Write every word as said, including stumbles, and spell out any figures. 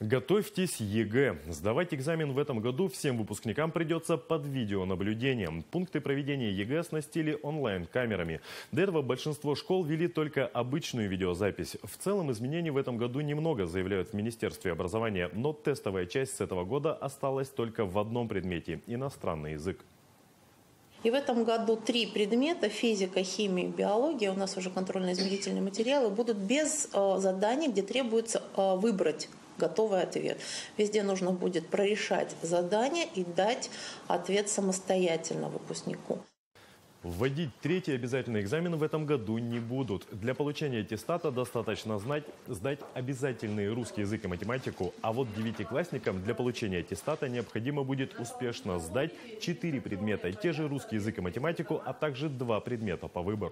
Готовьтесь ЕГЭ. Сдавать экзамен в этом году всем выпускникам придется под видеонаблюдением. Пункты проведения ЕГЭ оснастили онлайн-камерами. До этого большинство школ вели только обычную видеозапись. В целом изменений в этом году немного, заявляют в Министерстве образования. Но тестовая часть с этого года осталась только в одном предмете – иностранный язык. И в этом году три предмета – физика, химия и биология, у нас уже контрольно-измерительные материалы, будут без э, заданий, где требуется э, выбрать готовый ответ. Везде нужно будет прорешать задание и дать ответ самостоятельно выпускнику. Вводить третий обязательный экзамен в этом году не будут. Для получения аттестата достаточно знать, сдать обязательный русский язык и математику, а вот девятиклассникам для получения аттестата необходимо будет успешно сдать четыре предмета, те же русский язык и математику, а также два предмета по выбору.